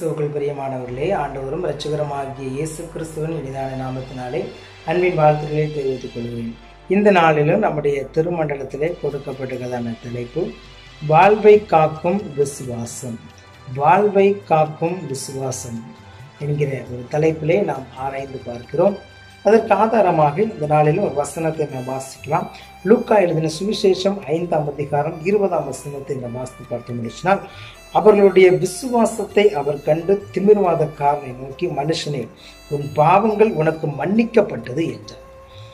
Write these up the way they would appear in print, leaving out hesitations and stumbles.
கிறிஸ்துவுக்குள் பிரியமானவர்களே, ஆண்டவரும் இரட்சகருமாகிய இயேசு கிறிஸ்துவின் இனிதான நாமத்தினாலே அன்பின் வாழ்த்துக்களை தெரிவித்துக் கொள்கிறேன். இந்த நாளிலும் நம்முடைய திருமண்டலத்திலே கொடுக்கப்பட்டிருக்கிறதான தலைப்பு வாழ்வை காக்கும் விசுவாசம். வாழ்வை காக்கும் விசுவாசம் என்கிற ஒரு தலைப்பிலே நாம் ஆராய்ந்து பார்க்கிறோம். அதற்கு ஆதாரமாக இந்த நாளிலும் ஒரு வசனத்தை நாம் வாசிக்கலாம். லூக்கா எழுதின சுவிசேஷம் 5ஆம் அதிகாரம் 20ஆம் வசனத்தை நாம் வாசித்து பார்த்து முடிச்சினால், அவர்களுடைய விசுவாசத்தை அவர் கண்டு திமிர்வாதக்காரனை நோக்கி, மனுஷனே, உன் பாவங்கள் உனக்கு மன்னிக்கப்பட்டது என்றார்.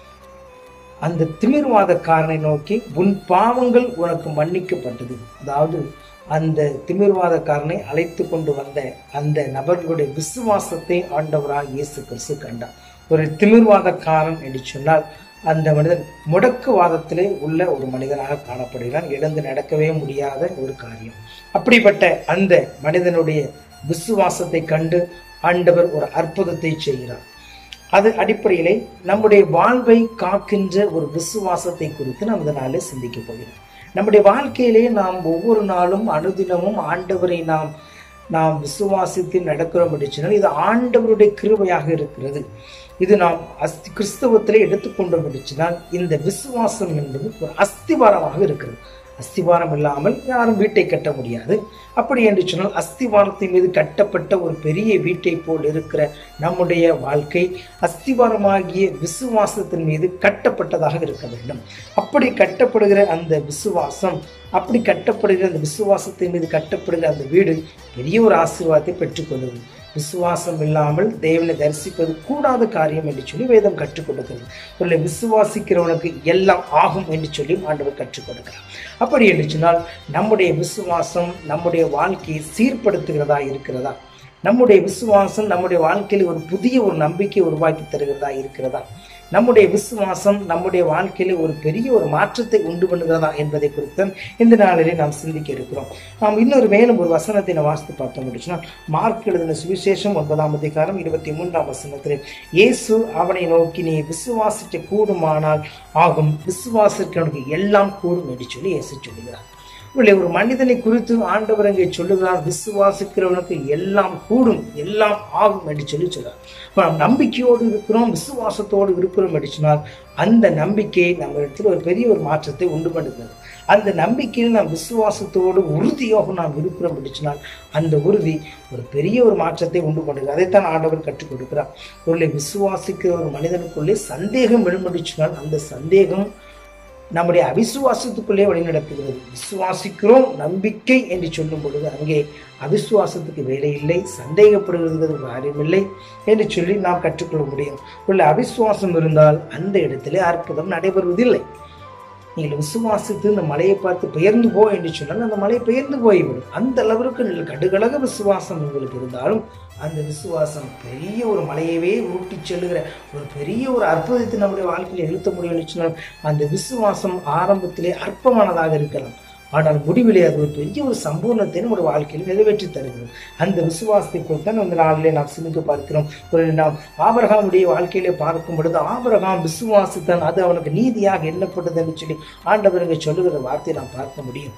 அந்த திமிர்வாதக்காரனை நோக்கி உன் பாவங்கள் உனக்கு மன்னிக்கப்பட்டது. அதாவது அந்த திமிர்வாதக்காரனை அழைத்து கொண்டு வந்த அந்த நபர்களுடைய விசுவாசத்தை ஆண்டவராக இயேசு கிறிஸ்து கண்டார். ஒரு திமிர்வாதக்காரன் என்று சொன்னால் அந்த மனிதன் முடக்குவாதத்திலே உள்ள ஒரு மனிதனாக காணப்படுகிறான். எழுந்து நடக்கவே முடியாத ஒரு காரியம். அப்படிப்பட்ட அந்த மனிதனுடைய விசுவாசத்தை கண்டு ஆண்டவர் ஒரு அற்புதத்தை செய்கிறார். அது அடிப்படையிலே நம்முடைய வாழ்வை காக்கின்ற ஒரு விசுவாசத்தை குறித்து நாம் இந்த நாளிலே சிந்திக்க போகிறோம். நம்முடைய வாழ்க்கையிலே நாம் ஒவ்வொரு நாளும் அனுதினமும் ஆண்டவரை நாம் விசுவாசித்து நடக்கிறோம் என்று சொன்னால் இது ஆண்டவருடைய கிருபையாக இருக்கிறது. இது நாம் கிறிஸ்தவத்திலே எடுத்துக்கொண்டோம் என்று சொன்னால் இந்த விசுவாசம் என்பது ஒரு அஸ்திவாரமாக இருக்கிறது. அஸ்திவாரம் இல்லாமல் யாரும் வீட்டை கட்ட முடியாது. அப்படி என்று சொன்னால் அஸ்திவாரத்தின் மீது கட்டப்பட்ட ஒரு பெரிய வீட்டை போல் இருக்கிற நம்முடைய வாழ்க்கை அஸ்திவாரமாகிய விசுவாசத்தின் மீது கட்டப்பட்டதாக இருக்க வேண்டும். அப்படி கட்டப்படுகிற அந்த விசுவாசம், அப்படி கட்டப்படுகிற அந்த விசுவாசத்தின் மீது கட்டப்படுகிற அந்த வீடு பெரிய ஒரு ஆசீர்வாதத்தை பெற்றுக்கொள்ளுது. விசுவாசம் இல்லாமல் தேவனை தரிசிப்பது கூடாத காரியம் என்று சொல்லி வேதம் கற்றுக் கொடுக்கிறது. விசுவாசிக்கிறவனுக்கு எல்லாம் ஆகும் என்று சொல்லி ஆண்டவர் கற்றுக் கொடுக்கிறார். அப்படி என்று சொன்னால் நம்முடைய விசுவாசம் நம்முடைய வாழ்க்கையை சீர்படுத்துகிறதா இருக்கிறதா? நம்முடைய விசுவாசம் நம்முடைய வாழ்க்கையில் ஒரு புதிய ஒரு நம்பிக்கை உருவாக்கி தருகிறதா இருக்கிறதா? நம்முடைய விசுவாசம் நம்முடைய வாழ்க்கையில ஒரு பெரிய ஒரு மாற்றத்தை உண்டு பண்ணுகிறதா என்பதை குறித்து இந்த நாளிலே நாம் சிந்திக்க இருக்கிறோம். நாம் இன்னொரு மேலும் ஒரு வசனத்தை நாம் வாசித்து பார்த்தோம் முடிச்சுன்னா, மார்க் எழுதின சுவிசேஷம் 9ஆம் அதிகாரம் 23ஆம் வசனத்திலே, இயேசு அவனை நோக்கி, நீ விசுவாசிக்க கூடுமானால் ஆகும், விசுவாசிக்கிறவனுக்கு எல்லாம் கூடும் என்று சொல்லி இயேசு சொல்லுகிறார். ஒரு மனிதனை குறித்து ஆண்டவர் அங்கே சொல்லுகிறார், விசுவாசிக்கிறவனுக்கு எல்லாம் கூடும், எல்லாம் ஆகும் என்று சொல்லி சொல்றார். நாம் நம்பிக்கையோடு இருக்கிறோம், விசுவாசத்தோடு இருக்கிறோம் என்று சொன்னால் அந்த நம்பிக்கை நம்ம இடத்துல ஒரு பெரிய ஒரு மாற்றத்தை உண்டு பண்ணுகிறது. அந்த நம்பிக்கையில் நாம் விசுவாசத்தோடு உறுதியாக நாம் இருக்கிறோம் என்று சொன்னால் அந்த உறுதி ஒரு பெரிய ஒரு மாற்றத்தை உண்டு பண்ணுகிறது. அதைத்தான் ஆண்டவர் கற்றுக் கொடுக்கிறார். ஒரு விசுவாசிக்கிற ஒரு மனிதனுக்குள்ளே சந்தேகம் எழும்படிச்சினால் அந்த சந்தேகம் நம்முடைய அவிசுவாசத்துக்குள்ளே வழிநடத்துகிறது. விசுவாசிக்கிறோம் நம்பிக்கை என்று சொல்லும் பொழுது அங்கே அவிசுவாசத்துக்கு வேலை இல்லை, சந்தேகப்படுகிறது காரியமில்லை என்று சொல்லி நாம் கற்றுக்கொள்ள முடியும். உள்ள அவிசுவாசம் இருந்தால் அந்த இடத்திலே அற்புதம் நடைபெறுவதில்லை. நீங்கள் விசுவாசித்து இந்த மலையை பார்த்து பெயர்ந்து போ என்று சொன்னால் அந்த மலை பெயர்ந்து போய்விடும். அந்த அளவிற்கு கடுகளக விசுவாசம் உங்களுக்கு இருந்தாலும் அந்த விசுவாசம் பெரிய ஒரு மலையவே ஊட்டி செல்லுகிற ஒரு பெரிய ஒரு அற்புதத்தை நம்முடைய வாழ்க்கையில் நிறுத்த முடியும்னு சொன்னால் அந்த விசுவாசம் ஆரம்பத்திலே அற்பமானதாக இருக்கலாம், ஆனால் முடிவிலே அது ஒரு பெரிய ஒரு சம்பூர்ணத்தை நம்முடைய வாழ்க்கையில் நிறைவேற்றி தருகிறது. அந்த விசுவாசத்தை குறித்தான் அந்த நாளிலே நாம் சிந்தித்து பார்க்கிறோம். நாம் ஆபிரகாமுடைய வாழ்க்கையிலே பார்க்கும் பொழுது ஆபிரகாம் விசுவாசித்தான், அது அவனுக்கு நீதியாக எண்ணப்பட்டது என்று சொல்லி ஆண்டவருக்கு சொல்லுகிற வார்த்தையை நாம் பார்க்க முடியும்.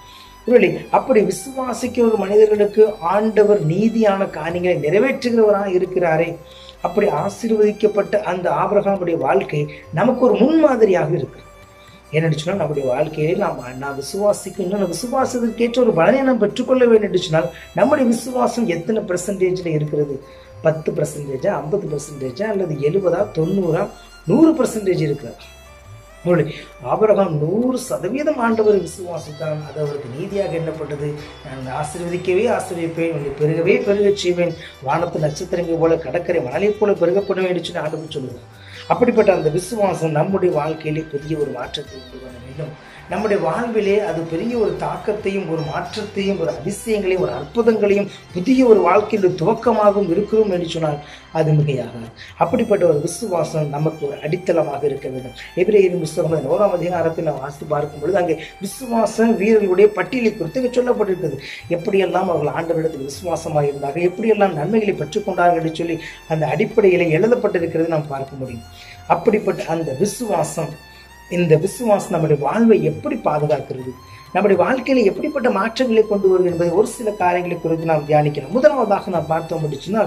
அப்படி விசுவாசிக்கிற ஒரு மனிதர்களுக்கு ஆண்டவர் நீதியான காரியங்களை நிறைவேற்றுகிறவராக இருக்கிறாரே. அப்படி ஆசீர்வதிக்கப்பட்ட அந்த ஆபிரகாமுடைய வாழ்க்கை நமக்கு ஒரு முன்மாதிரியாக இருக்கு. ஏன்னு சொன்னால் நம்முடைய வாழ்க்கையை நான் விசுவாசிக்கணும், விசுவாசத்திற்கேற்ற ஒரு பலனை நாம் பெற்றுக்கொள்ள வேண்டும் என்று சொன்னால் நம்முடைய விசுவாசம் எத்தனை பெர்சன்டேஜில் இருக்கிறது? 10%, 50% அல்லது 70, 90, 100% இருக்கிறது. ஆபிரகாம் 100% ஆண்டவர் விசுவாசித்தான், அது அவருக்கு நீதியாக எண்ணப்பட்டது. நான் ஆசீர்வதிக்கவே ஆசீர்வதிப்பேன், பெருகவே பெருகச் செய்வேன், வானத்து நட்சத்திரங்கள் போல கடற்கரை மணலை போல பெருகப்படும் என்று சொல்லி ஆண்டவர் சொல்லுவார். அப்படிப்பட்ட அந்த விசுவாசம் நம்முடைய வாழ்க்கையிலே பெரிய ஒரு மாற்றத்தை உண்டு பண்ண வேண்டும். நம்முடைய வாழ்விலே அது பெரிய ஒரு தாக்கத்தையும் ஒரு மாற்றத்தையும் ஒரு அதிசயங்களையும் ஒரு அற்புதங்களையும் புதிய ஒரு வாழ்க்கையில் துவக்கமாகவும் இருக்கிறோம் என்று சொன்னால் அது மிகையாக. அப்படிப்பட்ட ஒரு விசுவாசம் நமக்கு ஒரு அடித்தளமாக இருக்க வேண்டும். எபிரேயரின் புத்தகம் 1ஆம் அதிகாரத்தில் நாம் வாசித்து பார்க்கும் பொழுது அங்கே விசுவாச வீரர்களுடைய பட்டியலை குறித்து சொல்லப்பட்டிருக்கிறது. எப்படியெல்லாம் அவர்கள் ஆண்டவரிடத்தில் விசுவாசமாக இருந்தார்கள், எப்படியெல்லாம் நன்மைகளை பெற்றுக்கொண்டார்கள் என்று சொல்லி அந்த அடிப்படையிலே எழுதப்பட்டிருக்கிறது நாம் பார்க்க முடியும். அப்படிப்பட்ட அந்த விசுவாசம், இந்த விசுவாசம் நம்முடைய வாழ்வை எப்படி பாதுகாக்கிறது? நம்முடைய வாழ்க்கையில எப்படிப்பட்ட மாற்றங்களை கொண்டு வரும் என்பதை ஒரு சில காரியங்களை குறித்து நாம் தியானிக்கணும். முதலாவதாக நாம் பார்த்தோம் அப்படின்னா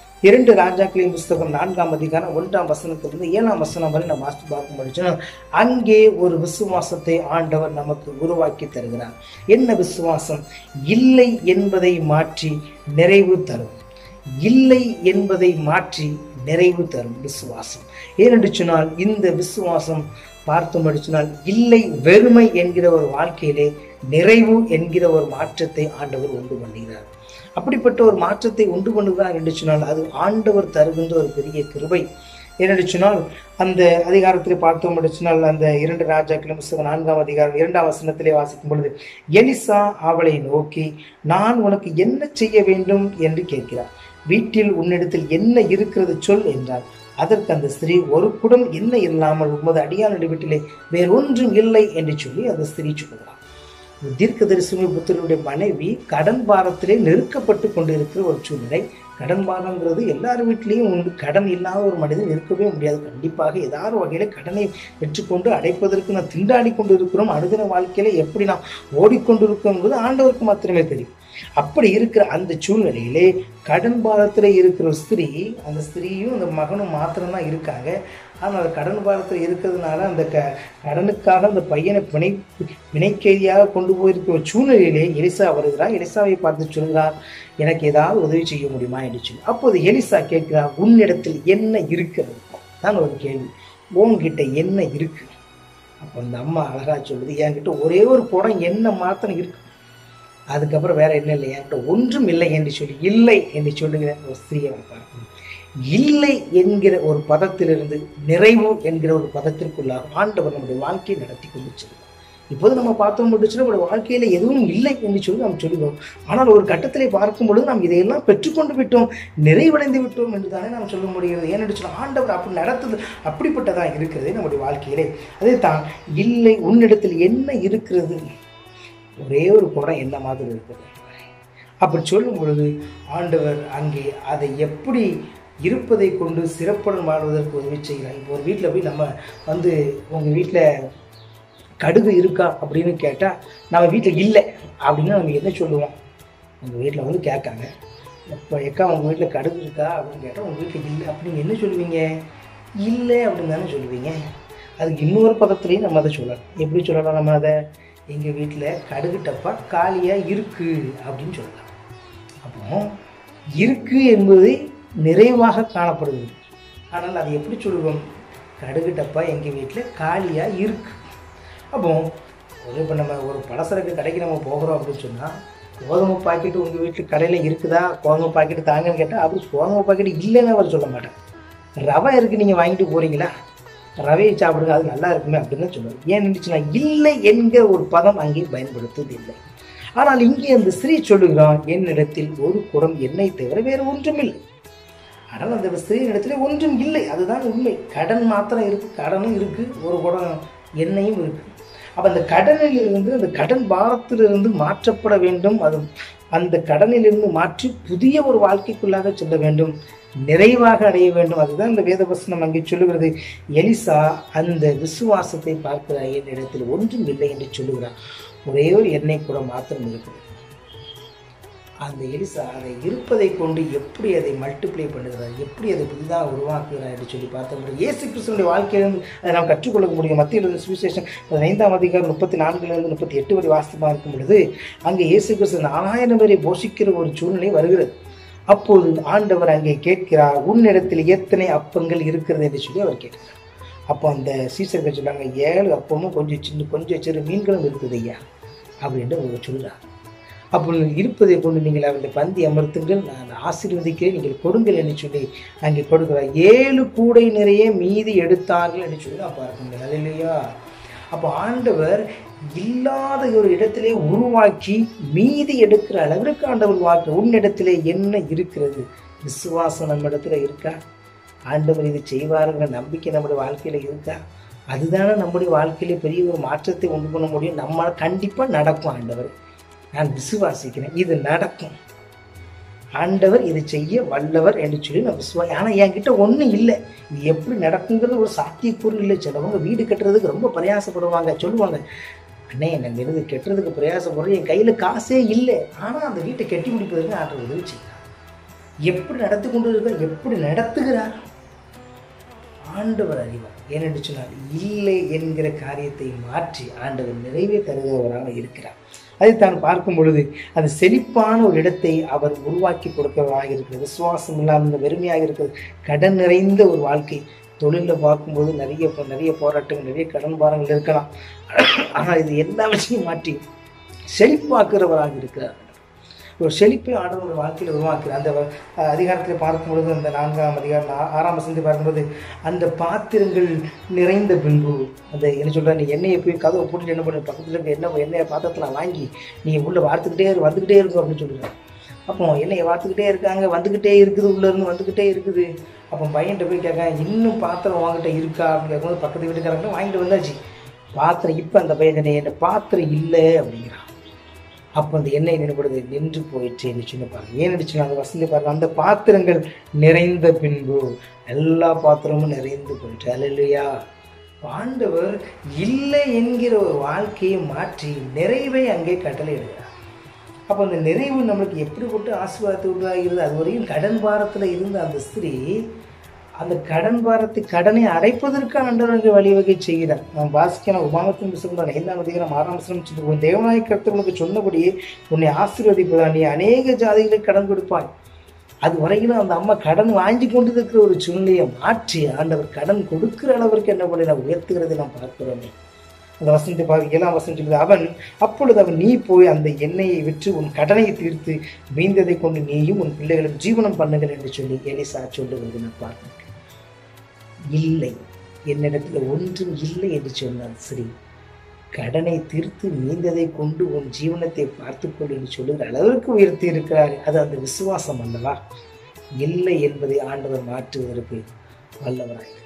2 ராஜாக்களின் புஸ்தகம் 4ஆம் அதிகாரம் 1ஆம் வசனத்திலிருந்து 7ஆம் வசனம் வரை நாம் வாசித்து பார்க்க முடிச்சுன்னா அங்கே ஒரு விசுவாசத்தை ஆண்டவர் நமக்கு உருவாக்கி தருகிறார். என்ன விசுவாசம்? இல்லை என்பதை மாற்றி நிறைவு தரும். இல்லை என்பதை மாற்றி நிறைவு தரும் விசுவாசம். ஏனென்று சொன்னால் இந்த விசுவாசம் பார்த்தோம் சொன்னால் இல்லை வெறுமை என்கிற ஒரு வாழ்க்கையிலே நிறைவு என்கிற ஒரு மாற்றத்தை ஆண்டவர் உண்டு பண்ணுகிறார். அப்படிப்பட்ட ஒரு மாற்றத்தை உண்டு பண்ணுகிறார் என்று சொன்னால் அது ஆண்டவர் தருகின்ற ஒரு பெரிய கிருபை. ஏனென்று சொன்னால் அந்த அதிகாரத்திலே பார்த்தோம் சொன்னால் அந்த 2 ராஜாக்களும் புஸ்தகம் 4ஆம் அதிகாரம் 2ஆம் வசனத்திலே வாசிக்கும் பொழுது எலிசா அவளை நோக்கி, நான் உனக்கு என்ன செய்ய வேண்டும் என்று கேட்கிறார். வீட்டில் உன்னிடத்தில் என்ன இருக்கிறது சொல் என்றார். அதற்கு அந்த ஸ்திரீ, ஒரு குடம் என்ன இல்லாமல் உமது அடியானுடைய வீட்டிலே வேறொன்றும் இல்லை என்று சொல்லி அந்த ஸ்திரீ சொல்கிறார். தீர்க்கதரிசி புத்தருடைய மனைவி கடன் பாரத்திலே நெருக்கப்பட்டு கொண்டு இருக்கிற ஒரு சூழ்நிலை. கடன் பாரங்கிறது எல்லார் வீட்லேயும் உண்டு. கடன் இல்லாத ஒரு மனிதன் இருக்கவே முடியாது. கண்டிப்பாக ஏதாவது வகையில கடனை பெற்றுக்கொண்டு அடைப்பதற்கு நாம் திண்டாடி கொண்டு இருக்கிறோம். அனுதின வாழ்க்கையில எப்படி நாம் ஓடிக்கொண்டு இருக்கோம் என்பது ஆண்டவருக்கு மாத்திரமே தெரியும். அப்படி இருக்கிற அந்த சூழ்நிலையிலே கடன் பாரத்தில் இருக்கிற ஸ்திரீ, அந்த ஸ்திரீயும் அந்த மகனும் மாத்திரம்தான் இருக்காங்க. ஆனால் அந்த கடன் பாரத்தில் இருக்கிறதுனால அந்த கடனுக்காக அந்த பையனை பிணைக்கைதியாக கொண்டு போயிருக்கிற ஒரு சூழ்நிலையிலே எலிசா வருகிறார். எலிசாவை பார்த்து சொல்கிறார், எனக்கு ஏதாவது உதவி செய்ய முடியுமா என்று சொல்லி. அப்போது எலிசா கேட்கிறார், உன்னிடத்தில் என்ன இருக்கிறது தான் ஒரு கேள்வி. உன்கிட்ட என்ன இருக்கு? அப்போ அந்த அம்மா அழகா சொல்லுது, என்கிட்ட ஒரே ஒரு குடம் என்ன மாத்திரம் இருக்கு, அதுக்கப்புறம் வேற என்ன இல்லை, என்கிட்ட ஒன்றும் இல்லை என்று சொல்லி இல்லை என்று சொல்லுகிற ஒரு ஸ்திரீயை பார்க்கணும். இல்லை என்கிற ஒரு பதத்திலிருந்து நிறைவு என்கிற ஒரு பதத்திற்குள்ளாக ஆண்டவர் நம்முடைய வாழ்க்கையை நடத்தி கொண்டு செல்வார். இப்போது நம்ம பார்த்தோம் முடிச்சுன்னா நம்முடைய வாழ்க்கையில எதுவும் இல்லை என்று சொல்லி நாம் சொல்லுவோம். ஆனால் ஒரு கட்டத்திலே பார்க்கும் பொழுது நாம் இதையெல்லாம் பெற்றுக்கொண்டு விட்டோம், நிறைவடைந்து விட்டோம் என்று தானே நாம் சொல்ல முடிகிறது. ஏன்னு சொன்னால் ஆண்டவர் அப்படி நடத்துது அப்படிப்பட்டதான் இருக்கிறது நம்முடைய வாழ்க்கையிலே. அதே தான் இல்லை, உன்னிடத்தில் என்ன இருக்கிறது, ஒரே ஒரு குடம் என்ன மாதிரி இருக்குது. அப்படி சொல்லும் பொழுது ஆண்டவர் அங்கே அதை எப்படி இருப்பதை கொண்டு சிறப்புடன் வாழ்வதற்கு உதவி செய்கிறார். இப்போ ஒரு வீட்டில் போய் நம்ம உங்கள் வீட்டில் கடுகு இருக்கா அப்படின்னு கேட்டால் நம்ம வீட்டில் இல்லை அப்படின்னா நம்ம என்ன சொல்லுவோம்? உங்கள் வீட்டில் கேட்காங்க, இப்போ எக்கா உங்கள் வீட்டில் கடுகு இருக்கா அப்படின்னு கேட்டால் உங்கள் வீட்டில் இல்லை அப்படின்னு என்ன சொல்லுவீங்க? இல்லை அப்படின்னு தானே சொல்லுவீங்க. அதுக்கு இன்னொரு பதத்துலேயும் நம்ம அதை சொல்லலாம். எப்படி சொல்லலாம்? நம்ம அதை எங்கள் வீட்டில் கடுகு டப்பா காலியாக இருக்குது அப்படின்னு சொல்லலாம். அப்போ இருக்கு என்பது நிறைவாக காணப்படுது. ஆனால் அது எப்படி சொல்லுவோம்? கடுகு டப்பா எங்கள் வீட்டில் காலியாக இருக்கு. அப்போ இப்போ நம்ம ஒரு பலசரக்கு கடைக்கு நம்ம போகிறோம் அப்படின்னு சொன்னால், கோதுமை பாக்கெட்டு உங்கள் வீட்டில் கடையில் இருக்குதா, கோதுமை பாக்கெட்டு தாங்கன்னு கேட்டால் அப்படி கோதுமை பாக்கெட்டு இல்லைன்னு அவர் சொல்ல மாட்டேன். ரவை இருக்குது, நீங்கள் வாங்கிட்டு போகிறீங்களா, ரவையை சாப்பிடுங்க, அது நல்லா இருக்குமே அப்படின்னு தான் சொல்லுவாங்க. ஏன் இருந்துச்சுன்னா இல்லை என்கிற ஒரு பதம் அங்கே பயன்படுத்துவது இல்லை. ஆனால் இங்கே அந்த ஸ்திரீ சொல்லுகிறான், என்னிடத்தில் ஒரு குடம் எண்ணெய் தவிர வேறு ஒன்றும் இல்லை. ஆனால் அந்த ஸ்திரீ இடத்துல ஒன்றும் இல்லை, அதுதான் உண்மை. கடன் மாத்திரம் இருக்கு, கடனும் இருக்கு, ஒரு குடம் எண்ணெயும் இருக்கு. அப்போ அந்த கடனிலிருந்து, அந்த கடன் பாரத்திலிருந்து மாற்றப்பட வேண்டும். அது அந்த கடனிலிருந்து மாற்றி புதிய ஒரு வாழ்க்கைக்குள்ளாக செல்ல வேண்டும், நிறைவாக அடைய வேண்டும். அதுதான் இந்த வேதவசனம் அங்கே சொல்லுகிறது. எலிசா அந்த விசுவாசத்தை பார்க்கிறார். என்னிடத்தில் ஒன்றும் இல்லை என்று சொல்லுகிறார். ஒரே ஒரு எண்ணெய் கூட மாத்திரம் இருக்குது. அந்த எலிசா அதை இருப்பதை கொண்டு எப்படி அதை மல்டிப்ளை பண்ணுகிறார், எப்படி அதை புதிதாக உருவாக்குகிறார் என்று சொல்லி பார்த்தோம். இயேசு கிறிஸ்துவனுடைய வாழ்க்கையிலிருந்து அதை நாம் கற்றுக்கொள்ள முடியும். மத்திய சுவிசேஷம் 15ஆம் அதிகாரம் 34 38 வரை வாசித்தமாக இருக்கும் பொழுது அங்கே இயேசு கிறிஸ்து 4000 பேரை போஷிக்கிற ஒரு சூழ்நிலை வருகிறது. அப்போது ஆண்டவர் அங்கே கேட்கிறார், உன்னிடத்தில் எத்தனை அப்பங்கள் இருக்கிறது என்று சொல்லி அவர் கேட்கிறார். அப்போ அந்த சீசர்கள் சொல்றாங்க, 7 அப்பமும் கொஞ்சம் சிறு மீன்களும் இருக்குது ஐயா அப்படின்ட்டு அவங்க சொல்றாங்க. அப்போ இருப்பதை கொண்டு நீங்கள் அவருடைய பந்தி அமர்த்துங்கள், நான் ஆசீர்வதிக்கிறேன், நீங்கள் கொடுங்கள் என்று சொல்லி அங்கே கொடுக்கிறார். 7 கூடை நிறைய மீதி எடுத்தார்கள் என்று சொல்லி நான் பார்க்க முடியாது இல்லையா? அப்போ ஆண்டவர் இல்லாத ஒரு இடத்திலே உருவாக்கி மீதி எடுக்கிற அளவிற்கு ஆண்டவர் வாக்கு. உன்னிடத்திலே என்ன இருக்கிறது? விசுவாசம் நம்ம இடத்துல இருக்கா? ஆண்டவர் இது செய்வாருங்கிற நம்பிக்கை நம்முடைய வாழ்க்கையில இருக்கா? அதுதானே நம்முடைய வாழ்க்கையில பெரிய ஒரு மாற்றத்தை உண்டு பண்ண முடியும். நம்ம கண்டிப்பாக நடக்கும். ஆண்டவர், நான் விசுவாசிக்கிறேன், இது நடக்கும், ஆண்டவர் இதை செய்ய வல்லவர் என்று சொல்லி நான் விசுவாசி. ஆனால் என்கிட்ட ஒன்றும் இல்லை, இது எப்படி நடக்குங்கிறது ஒரு சாத்தியக்கூறு இல்லை. சிலவங்க வீடு கட்டுறதுக்கு ரொம்ப பிரயாசப்படுவாங்க, சொல்லுவாங்க அண்ணே எனக்கு எழுது கெட்டுறதுக்கு பிரயாசப்படுறோம், என் கையில் காசே இல்லை, ஆனால் அந்த வீட்டை கட்டி முடிப்பதற்கு ஆண்டவர் உதவி செய்கிறார். எப்படி நடத்தி கொண்டு இருக்கிறார், எப்படி நடத்துகிறார் ஆண்டவர் அறிவார். ஏனென்று சொன்னால் இல்லை என்கிற காரியத்தை மாற்றி ஆண்டவர் நிறைவே தருகிறவராக இருக்கிறார். அதை தான் பார்க்கும் பொழுது அது செழிப்பான ஒரு இடத்தை அவர் உருவாக்கி கொடுக்கிறவராக இருக்கிறது. விசுவாசம் இல்லாத வெறுமையாக இருக்கிறது, கடன் நிறைந்த ஒரு வாழ்க்கை. தொழிலில் பார்க்கும்போது நிறைய போராட்டங்கள், நிறைய கடன் பாரங்கள் இருக்கலாம். ஆனால் இது எல்லாவற்றையும் மாற்றி செழிப்பாக்குறவராக இருக்கிறார். ஒரு செழிப்பை ஆண்டவர் வாழ்க்கையில் உருவாக்குறார். அந்த அதிகாரத்தில் பார்க்கும்பொழுது, அந்த 4ஆம் அதிகாரம் 6ஆம் வசனத்தை பார்க்கும்போது, அந்த பாத்திரங்கள் நிறைந்த பின்பு அந்த என்ன சொல்ற, நீ எண்ணெயை போய் கதவை போட்டுட்டு என்ன பண்ண, பக்கத்தில் இருக்க எண்ணெயை பாத்திரத்தில் வாங்கி நீ உள்ள வந்துக்கிட்டே இருக்கும் அப்படின்னு சொல்லுறாரு. அப்போ எண்ணெயை வார்த்துக்கிட்டே இருக்காங்க, வந்துக்கிட்டே இருக்குது, உள்ளேருந்து வந்துக்கிட்டே இருக்குது. அப்போ பையன்கிட்ட போய் கேட்காங்க, இன்னும் பாத்திரம் வாங்கிட்ட இருக்கா அப்படின்னு கேட்கும்போது பக்கத்து வீட்டுக்காரங்களும் வாங்கிட்டு வந்தாச்சு பாத்திரம். இப்போ அந்த பையன் என்ன பாத்திரம் இல்லை அப்படிங்கிறான். அப்போ அந்த எண்ணெய் நினைப்படுது, நின்று போயிடுச்சு என்று சொன்ன பாருங்க. ஏன் அடிச்சுன்னா அந்த வசந்தி பாருங்க, அந்த பாத்திரங்கள் நிறைந்த பின்பு எல்லா பாத்திரமும் நிறைந்து போயிட்டு. அல்லேலூயா. ஆண்டவர் இல்லை என்கிற ஒரு வாழ்க்கையை மாற்றி நிறைவை அங்கே கட்டளை இடுகிறார். அப்போ அந்த நிறைவு நம்மளுக்கு எப்படிப்பட்டு ஆசீர்வாதத்தை உருவாகிறது. அது வரையும் கடன் பாரத்தில் இருந்த அந்த ஸ்திரீ அந்த கடனை அடைப்பதற்கு ஆண்டவருக்கு வழிவகை செய்கிறார். நாம் வாசிக்கலாம் உபாகத்தின் புத்தகம் 5ஆம் அதிகாரம் 6ஆம் வசனம் சொல்லுவோம், தேவனாய கர்த்தர் உனக்கு சொன்னபடியே உன்னை ஆசீர்வதிப்பதா, நீ அநேக ஜாதிகளுக்கு கடன் கொடுப்பாய். அது வரையிலும் அந்த அம்மா கடன் வாங்கி கொண்டு இருக்கிற ஒரு சூழ்நிலையை மாற்றி ஆண்டவர் கடன் கொடுக்கிற அளவிற்கு என்ன பண்ணி உயர்த்துகிறதை நாம் பார்க்கிறோமே. அந்த வசனத்தை பார்க்க 7ஆம் வசனம் சொல்லுது, அப்பொழுது அவன் நீ போய் அந்த எண்ணெயை விற்று உன் கடனை தீர்த்து மீந்ததை கொண்டு நீயும் உன் பிள்ளைகளும் ஜீவனம் பண்ணுங்கள் என்று சொல்லி எலிசா சொல்லுகிறது நான் பார்க்கிறேன். இல்லை, என்னிடத்தில் ஒன்றும் இல்லை என்று சொன்னார் ஸ்ரீ. கடனை தீர்த்து மீந்ததை கொண்டு உன் ஜீவனத்தை பார்த்துக்கொள் என்று சொல்லுகிற அளவிற்கு உயர்த்தி இருக்கிறார். அது அந்த விசுவாசம் அல்லவா? இல்லை என்பதை ஆண்டவர் மாற்றுவதற்கு வல்லவராக இருக்கிறார்.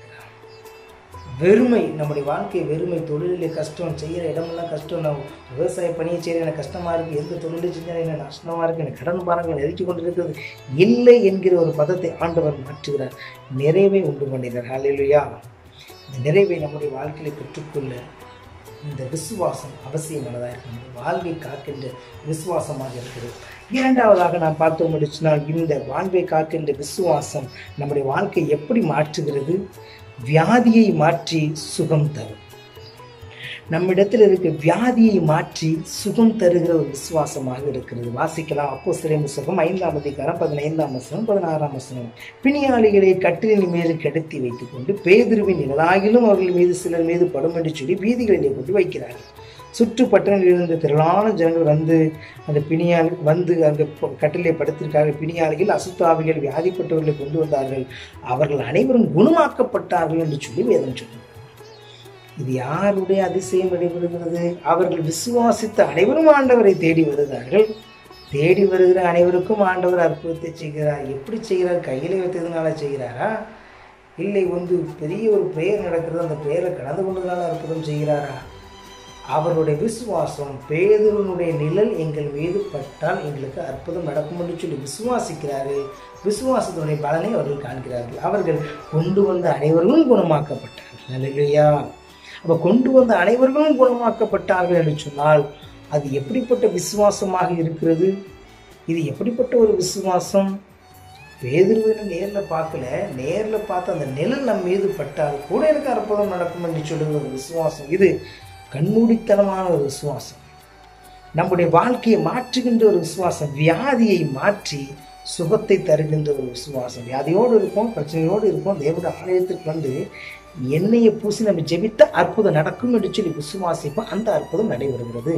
வெறுமை, நம்முடைய வாழ்க்கை வெறுமை, தொழிலே கஷ்டம், செய்கிற இடமெல்லாம் கஷ்டம், நான் விவசாய பணியை செய்கிற எனக்கு கஷ்டமாக இருக்குது, எந்த தொழிலை செஞ்சால் என்ன நஷ்டமாக இருக்குது, எனக்கு கடன் பாரங்கள் நெருக்கி கொண்டு இருக்கிறது. இல்லை என்கிற ஒரு பதத்தை ஆண்டவர் மாற்றுகிறார், நிறைவை உண்டு பண்ணினார். ஹல்லேலூயா. இந்த நிறைவை நம்முடைய வாழ்க்கையை பெற்றுக்கொள்ள இந்த விசுவாசம் அவசியமானதாக இருக்கிறது. வாழ்வை காக்கின்ற விசுவாசமாக இருக்கிறது. இரண்டாவதாக நாம் பார்த்தோம் முடிச்சினால், இந்த வாழ்வை காக்கின்ற விசுவாசம் நம்முடைய வாழ்க்கை எப்படி மாற்றுகிறது? வியாதியை மாற்றி சுகம் தரும். நம்மிடத்தில் இருக்க வியாதியை மாற்றி சுகம் தருகிற ஒரு விசுவாசமாக இருக்கிறது. வாசிக்கலாம் அப்போஸ்தலர் புத்தகம் 5ஆம் அதிகாரம் 15ஆம் வசனம் 16ஆம் வசனம். பிணியாளிகளை கட்டிலின் மீது கிடத்தி வைத்துக் கொண்டு பேதுருவின் நிழலாகிலும் அவர்கள் மீது சிலர் மீது படும் என்று சொல்லி வீதிகளிலே கொண்டு வைக்கிறார்கள். சுற்று பட்டணங்களில் இருந்த திரளான ஜனங்கள் அந்த அங்கே கட்டிலே படுத்திருக்காங்க. பிணியாளிகள், அசுத்தாவிகள், வியாதிப்பட்டவர்களை கொண்டு வந்தார்கள். அவர்கள் அனைவரும் குணமாக்கப்பட்டார்கள் என்று சொல்லி வேதம் சொல்லுங்கள். இது யாருடைய அதிசயம் நடைபெறுகிறது? அவர்கள் விசுவாசித்த அனைவரும் ஆண்டவரை தேடி வருகிறார்கள். தேடி வருகிற அனைவருக்கும் ஆண்டவர் அற்புதத்தை செய்கிறார். எப்படி செய்கிறார்? கையிலே வைத்ததுனால செய்கிறாரா? இல்லை பெரிய ஒரு பிரேயர் நடக்கிறது, அந்த பிரேயரை கலந்து கொண்டதுனால அற்புதம் செய்கிறாரா? அவருடைய விசுவாசம், பேதுருவினுடைய நிழல் எங்கள் மீது பட்டால் எங்களுக்கு அற்புதம் நடக்கும் என்று சொல்லி விசுவாசிக்கிறார்கள். விசுவாசத்தினுடைய பலனை அவர்கள் காண்கிறார்கள். அவர்கள் கொண்டு வந்த அனைவர்களும் குணமாக்கப்பட்டார்கள். அல்லேலூயா. அப்போ கொண்டு வந்த அனைவர்களும் குணமாக்கப்பட்டார்கள் என்று சொன்னால் அது எப்படிப்பட்ட விசுவாசமாக இருக்கிறது? இது எப்படிப்பட்ட ஒரு விசுவாசம்? பேதுருவின் நேரில் பார்க்கல, நேரில் பார்த்து அந்த நிழல் நம் மீது பட்டால் கூட எனக்கு அற்புதம் நடக்கும் என்று சொல்லுகிற ஒரு விசுவாசம். இது கண்மூடித்தனமான ஒரு விசுவாசம், நம்முடைய வாழ்க்கையை மாற்றுகின்ற ஒரு விசுவாசம், வியாதியை மாற்றி சுகத்தை தருகின்ற ஒரு விசுவாசம். வியாதியோடு இருப்போம், பிரச்சனையோடு இருப்போம், தேவனுடைய ஆலயத்திற்கு எண்ணெயை பூசி நம்ம ஜெபித்த அற்புதம் நடக்கும் என்று சொல்லி விசுவாசிப்போம். அந்த அற்புதம் நடைபெறுகிறது.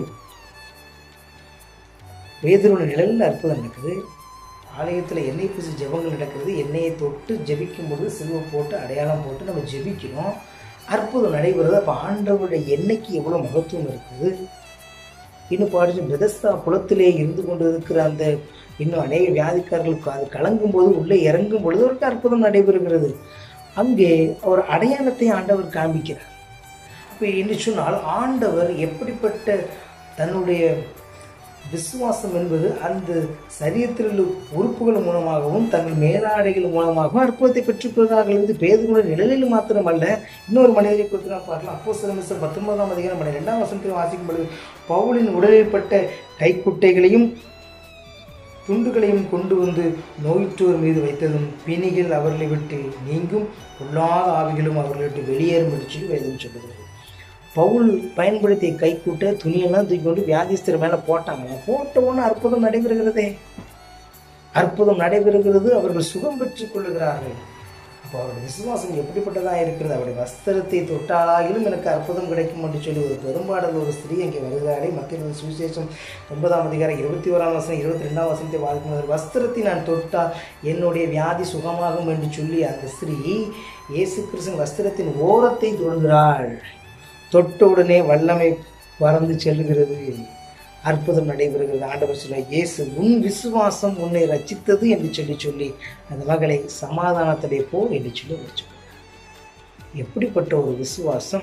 பேதுருவின் நிழலில் அற்புதம் நடக்குது. ஆலயத்தில் எண்ணெய் பூசி ஜெபங்கள் நடக்கிறது. எண்ணெயை தொட்டு ஜெபிக்கும் போது சிலுவை போட்டு அடையாளம் போட்டு நம்ம ஜெபிக்கிறோம், அற்புதம் நடைபெறுது. அப்போ ஆண்டவருடைய எண்ணெய்க்கு எவ்வளோ மகத்துவம் இருக்குது. இன்னும் பாடிச்சு பெதஸ்தா குளத்திலே இருந்து கொண்டு இருக்கிற அந்த இன்னும் அநேக வியாதிக்காரர்களுக்கு அது கலங்கும் போது உள்ளே இறங்கும் பொழுது ஒரு அற்புதம் நடைபெறுகிறது. அங்கே ஒரு அடையாளத்தை ஆண்டவர் காண்பிக்கிறார். அப்போ என்று சொன்னால் ஆண்டவர் எப்படிப்பட்ட தன்னுடைய விசுவாசம் என்பது அந்த சரீரத்தில் உள்ள உறுப்புகள் மூலமாகவும் தங்கள் மேலாடைகள் மூலமாகவும் அற்புதத்தை பெற்றுக்கொள்கிறார்கள் என்று பேதுருவின் நிழலில் மாத்திரமல்ல, இன்னொரு மனிதரை குறித்து நாம் பார்க்கலாம். அப்போஸ்தலர் 19ஆம் அதிகாரம் 2ஆம் வசனத்தில் வாசிக்கும் பொழுது, பவுலின் உடலில்பட்ட கைக்குட்டைகளையும் துண்டுகளையும் கொண்டு வந்து நோயுற்றோர் மீது வைத்ததும் பிணிகள் அவர்களை விட்டு நீங்கும், பொல்லாத ஆவிகளும் அவர்களை விட்டு வெளியேறும் என்று சொல்லி வேதம் சொல்லுகிறது. பவுல் பயன்படுத்திய கைக்கூட்ட துணியெல்லாம் தூக்கி கொண்டு வியாதிஸ்தர் மேலே போட்டாங்க. போட்ட உடனே அற்புதம் நடைபெறுகிறதே, அற்புதம் நடைபெறுகிறது. அவர்கள் சுகம் பெற்றுக் கொள்ளுகிறார்கள். அப்போ அவருடைய விசுவாசம் எப்படிப்பட்டதாக இருக்கிறது? அவருடைய வஸ்திரத்தை தொட்டாலாகிலும் எனக்கு அற்புதம் கிடைக்கும் என்று சொல்லி ஒரு பெரும்பாடல் ஒரு ஸ்திரீ அங்கே வருகிறாளே. மத்திய சுவிசேஷம் 9ஆம் அதிகாரம் 21ஆம் வசனம் 22ஆம் வசனத்தை வாசிக்கும், வஸ்திரத்தை நான் தொட்டால் என்னுடைய வியாதி சுகமாகும் என்று சொல்லி அந்த ஸ்திரீ இயேசு கிறிஸ்துவின் வஸ்திரத்தின் ஓரத்தை தொடுகிறாள். தொட்டவுடனே வல்லமை பறந்து செல்லுகிறது, அற்புதம் நடைபெறுகிறது. ஆண்டவர் சொல்ல, இயேசு உன் விசுவாசம் உன்னை ரட்சித்தது என்று சொல்லி அந்த மகளை சமாதானத்திலே போ என்று சொல்லி வச்சோம். எப்படிப்பட்ட ஒரு விசுவாசம்!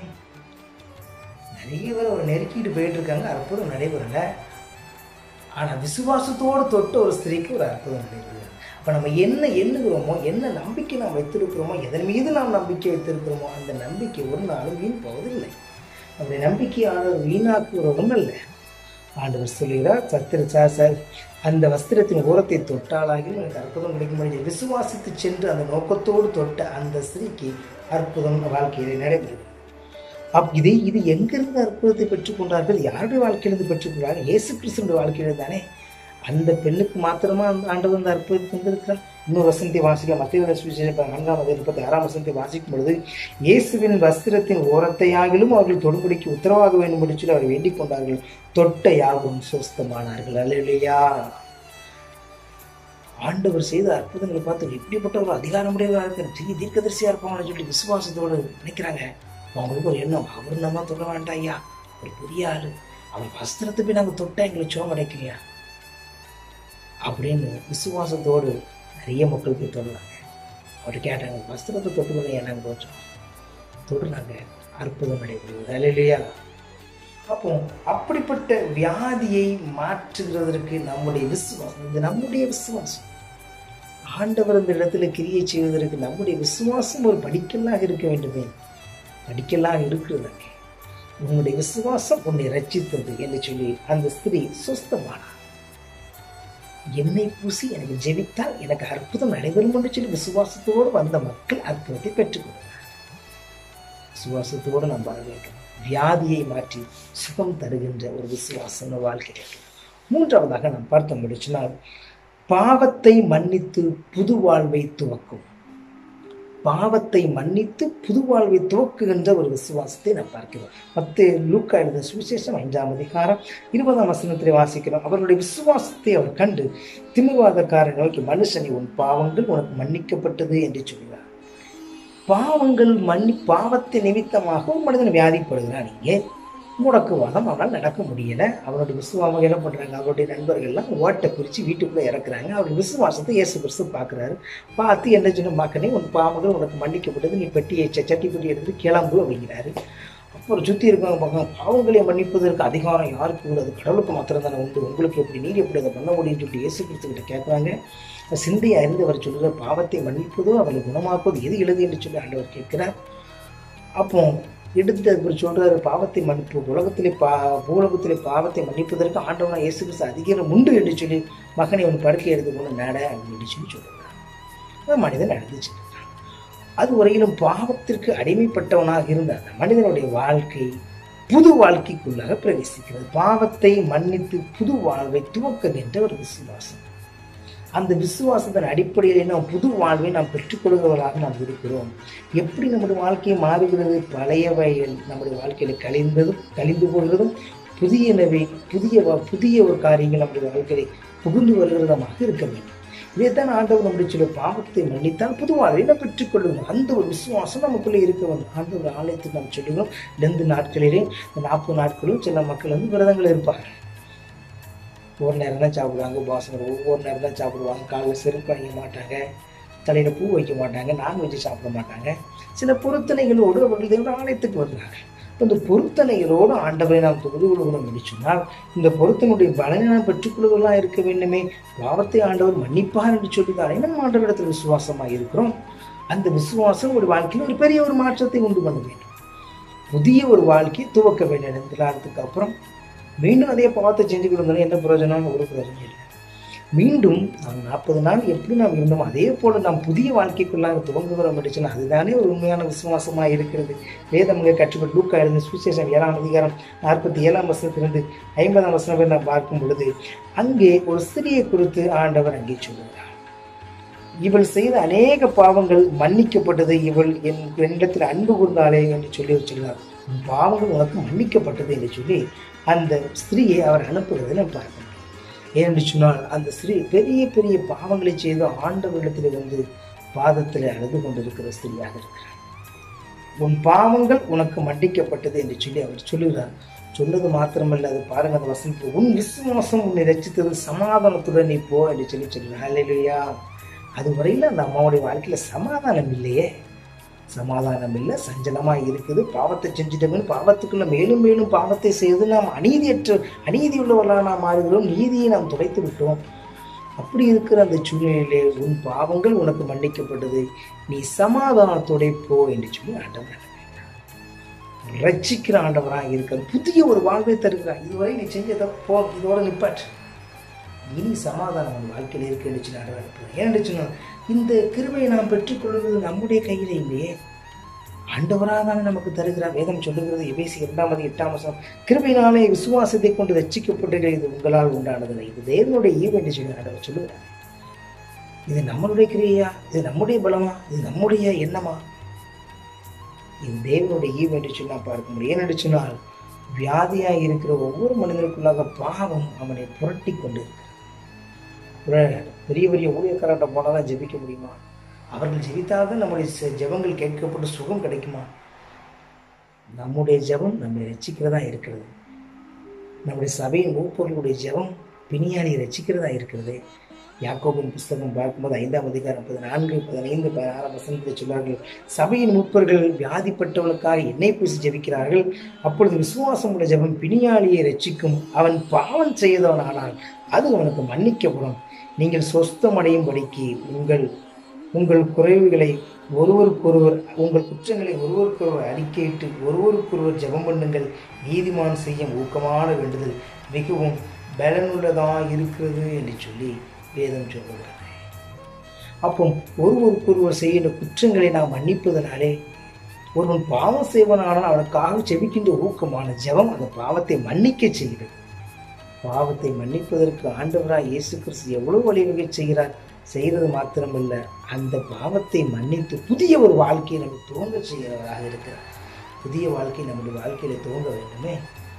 நிறைய பேர் ஒரு நெருக்கிட்டு போயிட்டு இருக்காங்க, அற்புதம் நடைபெறல. ஆனால் விசுவாசத்தோடு தொட்ட ஒரு ஸ்திரீக்கு ஒரு அற்புதம் நடைபெறுகிறது. அப்போ நம்ம என்ன எண்ணுகிறோமோ, என்ன நம்பிக்கை நாம் வைத்திருக்கிறோமோ, எதன் மீது நாம் நம்பிக்கை வைத்திருக்கிறோமோ அந்த நம்பிக்கை ஒரு நாளும் வீண் போவதில்லை. நம்முடைய நம்பிக்கையாளர் வீணாக்குகிறவரும் அல்ல. ஆண்டவர் சொல்லுகிறார், அந்த வஸ்திரத்தின் ஓரத்தை தொட்டாலாகி எனக்கு அற்புதம் கிடைக்கும். விசுவாசித்து சென்று அந்த நோக்கத்தோடு தொட்ட அந்த ஸ்திரீக்கு அற்புதம் வாழ்க்கையிலே நடைபெறுகிறது. இது எங்கிருந்து அற்புதத்தை பெற்றுக்கொண்டார்கள்? யாருடைய வாழ்க்கையிலிருந்து பெற்றுக்கொண்டார்கள்? இயேசு கிறிஸ்துவின் வாழ்க்கையிலிருந்து தானே. அந்த பெண்ணுக்கு மாத்திரமா ஆண்டவர் அந்த அற்புதத்தை தந்திருக்கிறார். இன்னொரு வசனத்தை வாசிக்கலாம். மத்திய சுவிசேஷம் 4ஆம் அதிகாரம் 36ஆம் வசனத்தை வாசிக்கும் பொழுது, இயேசுவின் வஸ்திரத்தின் ஓரத்தையாகிலும் அவர்கள் தொடும்படிக்கு உத்தரவாக வேண்டும் என்று சொல்லி அவர் வேண்டிக் கொண்டார்கள். தொட்ட யாவும் சுஸ்தமானார்கள். அல்லேலூயா! ஆண்டவர் செய்த அற்புதங்களை பார்த்து இப்படிப்பட்ட ஒரு அதிகாரமுடையவராக இருக்கிற தீர்க்கதரிசியா இருப்பாங்கன்னு சொல்லி விசுவாசத்தோடு நினைக்கிறாங்க. அவங்களுக்கு ஒரு எண்ணம், அவர் நம்ம தொட வேண்டாம் ஐயா, ஒரு பெரிய ஆளு, அவர் வஸ்திரத்தை போய் நாங்கள் தொட்டா எங்களுக்கு சோகம் கிடைக்கலையா அப்படின்னு விசுவாசத்தோடு நிறைய மக்களுக்கு தொடுறாங்க. அவர்கிட்ட கேட்டாங்க, வஸ்திரத்தை தொட்டுக்கொள்ள என்னங்க கொஞ்சம் தொடுறாங்க, அற்புதம் நடைபெறுவது. அல்லேலூயா! அப்போ அப்படிப்பட்ட வியாதியை மாற்றுகிறதற்கு நம்முடைய விசுவாசம், இது நம்முடைய விசுவாசம். ஆண்டவர் இந்த இடத்துல கிரியை செய்வதற்கு நம்முடைய விசுவாசம் ஒரு படிக்கல்லாக இருக்க வேண்டுமே. படிக்கல்லாக இருக்கிறது. உன்னுடைய விசுவாசம் உன்னை ரட்சித்தது என்று சொல்லி அந்த ஸ்திரீ சுஸ்தமானார். எண்ணெய் பூசி எனக்கு ஜெபித்தால் எனக்கு அற்புதம் நடைபெறும் என்று சொல்லி விசுவாசத்தோடு வந்த மக்கள் அற்புதத்தை பெற்றுக்கொள்கிறார். விசுவாசத்தோடு நாம் வாழ வேண்டும். வியாதியை மாற்றி சுகம் தருகின்ற ஒரு விசுவாசம் வாழ்க்கை. மூன்றாவதாக நாம் பார்த்த முடிச்சுனால், பாவத்தை மன்னித்து புது வாழ்வை துவக்கும். பாவத்தை மன்னித்து புது வாழ்வை துவக்குகின்ற ஒரு விசுவாசத்தை நாம் பார்க்கிறோம். லூக்கா எழுதின சுவிசேஷம் 5ஆம் அதிகாரம் 20ஆம் வசனத்திலே வாசிக்கிறோம். அவருடைய விசுவாசத்தை அவர் கண்டு திமிர்வாதக்காரனை நோக்கி, மனுஷனை உன் பாவங்கள் உனக்கு மன்னிக்கப்பட்டது என்று சொல்கிறார். பாவத்தை நிமித்தமாக ஒரு மனிதன் வியாதிப்படுகிறான். இங்கே முடக்குவாதம், அவனால் நடக்க முடியலை. அவனுடைய விசுவாசம் என்ன பண்ணுறாங்க? அவருடைய நண்பர்கள்லாம் ஓட்டை குறித்து வீட்டுக்குள்ளே இறக்குறாங்க. அவருடைய விசுவாசத்தை இயேசு கிறிஸ்து பார்க்குறாரு. பார்த்து என்ன சொன்ன, மக்கனே உன் பாவங்கள் உனக்கு மன்னிக்கப்பட்டது, நீ சட்டி பெட்டி எடுத்துட்டு கிளம்பு அப்படிங்கிறாரு. அப்புறம் சுற்றி இருக்கவங்க பார்க்க, பாவங்களை மன்னிப்பதற்கு அதிகாரம் யாருக்கு உள்ளது? கடவுளுக்கு மாத்திரம் தானே உண்டு. உங்களுக்கு எப்படி, நீர் எப்படி அதை பண்ண முடியும்னு சொல்லிட்டு இயேசு கிறிஸ்து கிட்ட கேட்குறாங்க. சிந்தையை அறிந்து அவர் சொல்கிற, பாவத்தை மன்னிப்பதோ அவளை குணமாக்குவது எது எழுது என்று சொல்லி ஆண்டவர் கேட்கிறார். அப்போ எடுத்து அவர் சொல்றாரு, பாவத்தை மன்னிப்பு பூலோகத்திலே பாவத்தை மன்னிப்பதற்கு ஆண்டவனா இயேசு கிறிஸ்து அதிகாரம் உண்டு என்று சொல்லி, மகனை அவன் படுக்கை எடுத்துக்கொண்டு நட அப்படின்னு சொல்லி சொல்லுறான். மனிதன் நடந்துச்சு. அது வரையிலும் பாவத்திற்கு அடிமைப்பட்டவனாக இருந்த அந்த மனிதனுடைய வாழ்க்கை புது வாழ்க்கைக்குள்ளாக பிரவேசிக்கிறது. பாவத்தை மன்னித்து புது வாழ்வை துவக்குகின்ற ஒரு விசுவாசம். அந்த விசுவாசத்தின் அடிப்படையிலே நாம் புது வாழ்வை நாம் பெற்றுக்கொள்கிறவர்களாக நாம் இருக்கிறோம். எப்படி நம்முடைய வாழ்க்கையை மாறுகிறது? பழையவைகள் நம்முடைய வாழ்க்கையில் கழிந்து போகிறதும், புதிய ஒரு காரியங்கள் நம்முடைய வாழ்க்கையை புகுந்து வருகிறதமாக இருக்க வேண்டும். இதைத்தான் ஆண்டவர் நம்முடைய சில பாவத்தை மன்னித்தால் புது வாழ்வை நாம் பெற்றுக்கொள்ளுவோம். அந்த ஒரு விசுவாசம் நமக்குள்ளே இருக்க வேண்டும். ஆண்டவர் ஆலயத்துக்கு நாம் சொல்லுவோம். 2 நாட்களிலே 40 நாட்களும் சில மக்கள் விரதங்கள் இருப்பார்கள். ஒரு நேரம் தான் சாப்பிடுவாங்க. உபவாசம் ஒவ்வொரு நேரம் தான் சாப்பிடுவாங்க. காலையில் செருப்பு அணிய மாட்டாங்க, தலையில் பூ வைக்க மாட்டாங்க, நான்வெஜ் சாப்பிட மாட்டாங்க. சில பொருத்தனைகளோடு அவர்கள் தேவனுடைய ஆலயத்துக்கு வருகிறார்கள். இந்த பொருத்தனைகளோடு ஆண்டவரை நாம் தொழுது கொள்கிறோம் என்று சொன்னால் இந்த பொருத்தனுடைய பலனை நாம் பெற்றுக்கொள்வதாக இருக்க வேண்டுமே. பாவத்தை ஆண்டவர் மன்னிப்பார் என்று சொல்லிதான் நம்ம ஆண்டவரிடத்தில் விசுவாசமாக இருக்கிறோம். அந்த விசுவாசம் ஒரு வாழ்க்கையில் ஒரு பெரிய ஒரு மாற்றத்தை உண்டு பண்ண வேண்டும். புதிய ஒரு வாழ்க்கையை துவக்க வேண்டும். இடத்துக்கு அப்புறம் மீண்டும் அதே பாவத்தை செஞ்சுக்கிட்டு இருந்தோம், என்ன பிரயோஜனம்? ஒரு பிரயோஜனம் இல்லை. மீண்டும் நாம் 40 நாள் எப்படி நாம் இருந்தோம் அதே போல நாம் புதிய வாழ்க்கைக்குள்ளாக துவங்குகிறோம் என்று சொன்னால் அதுதானே ஒரு உண்மையான விசுவாசமாக இருக்கிறது. வேதங்களை கற்றுக்கொண்டு லூக்கா எழுதின சுவிசேஷம் 7ஆம் அதிகாரம் 47ஆம் வசனத்திலிருந்து 50ஆம் வசனம் வரை நாம் பார்க்கும் பொழுது அங்கே ஒரு ஸ்திரியை குறித்து ஆண்டவர் அங்கே சொல்லுகிறார். இவள் செய்த அநேக பாவங்கள் மன்னிக்கப்பட்டது, இவள் என்னிடத்தில் அன்பு கூர்ந்தாளே என்று சொல்லி சொல்கிறார். பாவங்கள் உனக்கு மன்னிக்கப்பட்டது என்று சொல்லி அந்த ஸ்திரீயை அவர் அனுப்புகிறதை நாம் பார்க்கணும். ஏனென்று சொன்னால் அந்த ஸ்திரீ பெரிய பெரிய பாவங்களை செய்து ஆண்டவரிடத்தில் வந்து பாதத்தில் அழுது கொண்டிருக்கிற ஸ்திரீயாக இருக்கிறார். உன் பாவங்கள் உனக்கு மன்னிக்கப்பட்டது என்று சொல்லி அவர் சொல்லுகிறார். சொன்னது மாத்திரமல்ல, அது பாருங்க அந்த வசனத்தில், உன் விசுவாசம் உன்னை ரட்சித்தது, சமாதானத்துடன் நீ போ என்று சொல்லி சொல்லுகிறார். அல்லேலூயா. அதுவரையில் அந்த அம்மாவுடைய வாழ்க்கையில சமாதானம் இல்லையே, சமாதானம் இல்லை, சஞ்சலமாக இருக்குது. பாவத்தை செஞ்சுட்டோம்னு பாவத்துக்குள்ள மேலும் மேலும் பாவத்தை செய்து நாம் அநீதி உள்ளவர்களாக நாம் மாறுகிறோம், நீதியை நாம் துடைத்து விட்டோம். அப்படி இருக்கிற அந்த சூழ்நிலையிலே உன் பாவங்கள் உனக்கு மன்னிக்கப்பட்டது, நீ சமாதானத்தோட போ என்று சொல்லி ஆண்டவர் ரட்சிக்கிற ஆண்டவராக இருக்க புதிய ஒரு வாழ்வை தருகிறார். இதுவரை நீ செஞ்சதை போ, இதோட நிப்பாற்று, இனி சமாதானம் உன் வாழ்க்கையில் இருக்கு என்று சொல்லி ஆண்டவர் அனுப்புகிறார். ஏன்னு சொன்னால் இந்த கிருபையை நாம் பெற்றுக்கொள்வது நம்முடைய கையில் இல்லையே, ஆண்டவராக தானே நமக்கு தருகிறார். வேதம் சொல்லுகிறது எபேசியர் 2:8 வசனம், கிருபையினாலே விசுவாசத்தை கொண்டு ரட்சிக்கப்பட்டது, இது உங்களால் உண்டானதில்லை, இது தேவனுடைய ஈவு என்று சொல்லி ஆண்டவர் சொல்லுகிறார். இது நம்மளுடைய கிரியையா? இது நம்முடைய பலமா? இது நம்முடைய எண்ணமா? இது தேவனுடைய ஈவு என்று சொல்லி நான் பார்க்க முடியும். ஏனென்று சொன்னால் வியாதியாக இருக்கிற ஒவ்வொரு மனிதனுக்குள்ளாக பாவம் அவனை புரட்டி கொண்டு இருக்கிறார். பெரிய பெரிய ஊழியக்காரர்கிட்ட போனால் தான் ஜெபிக்க முடியுமா? அவர்கள் ஜெபித்தால்தான் நம்முடைய ஜெபங்கள் கேட்கப்பட்டு சுகம் கிடைக்குமா? நம்முடைய ஜெபம் நம்மை ரட்சிக்கிறதா இருக்கிறது. நம்முடைய சபையின் மூப்பர்களுடைய ஜெபம் பிணியாளியை ரட்சிக்கிறதா இருக்கிறது. யாக்கோபின் புஸ்தகம் பார்க்கும்போது 5ஆம் அதிகாரம் 14, 15, 16 வசனத்தில் சொல்வார்கள், சபையின் மூப்பர்கள் வியாதிப்பட்டவர்களுக்காக எண்ணெய் பூசி ஜெபிக்கிறார்கள், அப்பொழுது விசுவாசம் உள்ள ஜெபம் பிணியாளியை ரட்சிக்கும், அவன் பாவம் செய்தவனானால் அது அவனுக்கு மன்னிக்கப்படும். நீங்கள் சொஸ்தமடையும்படிக்கு உங்கள் குறைவுகளை ஒருவருக்கொருவர், உங்கள் குற்றங்களை ஒருவருக்கொருவர் அறிக்கையிட்டு ஒருவருக்கொருவர் ஜெபம் பண்ணுங்கள், நீதிமான் செய்யும் ஊக்கமான வேண்டுதல் மிகவும் பலனுள்ளதாக இருக்கிறது என்று சொல்லி வேதம் சொல்லுகிறது. அப்போ ஒருவருக்கொருவர் செய்கின்ற குற்றங்களை நாம் மன்னிப்பதனாலே ஒருவன் பாவம் செய்வனானால் அவனுக்காக செபிக்கின்ற ஊக்கமான ஜெபம் அந்த பாவத்தை மன்னிக்க செய்கிறது. பாவத்தை மன்னிப்பதற்கு ஆண்டவராய் இயேசு கிறிஸ்து எவ்வளவு வழிவகை செய்கிறது மாத்திரமல்ல, அந்த பாவத்தை மன்னித்து புதிய ஒரு வாழ்க்கையை நம்ம துவங்க செய்கிறவராக இருக்கிறார். புதிய வாழ்க்கை நம்முடைய வாழ்க்கையில துவங்க வேண்டுமே.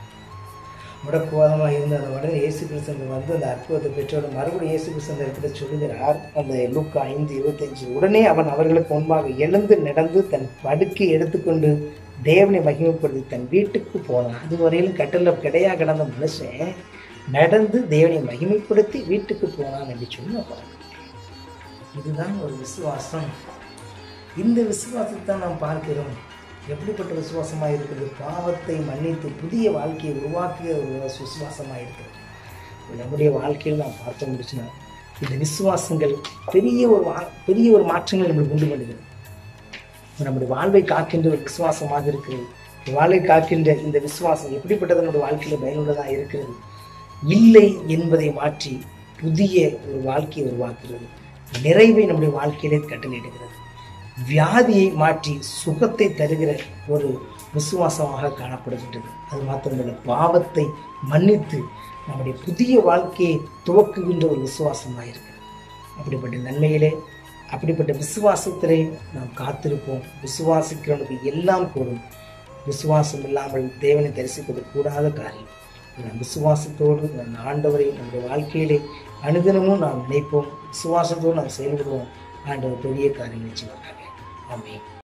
முடக்குவாதமாக இருந்த அந்த உடனே இயேசு கிறிஸ்து வந்து அந்த அற்புதத்தை பெற்றோடு மறுபடியும் இயேசு கிறிஸ்து அந்த இடத்துல சொல்லுகிறார். அந்த லூக்கா 5:25, உடனே அவன் அவர்களுக்கு முன்பாக எழுந்து நடந்து தன் படுக்கை எடுத்துக்கொண்டு தேவனை மகிமைப்படுத்தி தன் வீட்டுக்கு போனான். அதுவரையிலும் கட்டளை கிடையா கிடந்த மனுஷன் நடந்து தேவனை மகிமைப்படுத்தி வீட்டுக்கு போனான் என்று சொல்லி இதுதான் ஒரு விசுவாசம். இந்த விசுவாசத்தை தான் நாம் பார்க்கிறோம். எப்படிப்பட்ட விசுவாசமாக இருக்கிறது? பாவத்தை மன்னித்து புதிய வாழ்க்கையை உருவாக்கிய ஒரு விசுவாசமாக இருக்கிறது. நம்முடைய வாழ்க்கையில் நாம் பார்த்து முடிச்சுன்னா இந்த விசுவாசங்கள் பெரிய ஒரு மாற்றங்களை நம்மளுக்கு உண்டு பண்ணுகிறது. நம்முடைய வாழ்வை காக்கின்ற ஒரு விசுவாசமாக இருக்கிறது. வாழ்வை காக்கின்ற இந்த விசுவாசம் எப்படிப்பட்டது? நம்முடைய வாழ்க்கையில் பயனுள்ளதாக இருக்கிறது. இல்லை என்பதை மாற்றி புதிய ஒரு வாழ்க்கையை உருவாக்குகிறது. நிறைவை நம்முடைய வாழ்க்கையிலே கட்டளையிடுகிறது. வியாதியை மாற்றி சுகத்தை தருகிற ஒரு விசுவாசமாக காணப்படுகின்றது. அது மாத்திரமல்ல, பாவத்தை மன்னித்து நம்முடைய புதிய வாழ்க்கையை துவக்குகின்ற ஒரு விசுவாசமாக இருக்கிறது. அப்படிப்பட்ட நன்மையிலே, அப்படிப்பட்ட விசுவாசத்திலே நாம் காத்திருப்போம். விசுவாசிக்கிறவனுக்கு எல்லாம் கூடும். விசுவாசம் இல்லாமல் தேவனை தரிசிப்பது கூடாத காரியம். நம் விசுவாசத்தோடு நம் ஆண்டவரை நம்முடைய வாழ்க்கையிலே அனுதினமும் நாம் நினைப்போம். விசுவாசத்தோடு நாம் செயல்படுவோம். ஆண்டவர் பெரிய காரியங்களை செய்வார்கள். ஆமென்.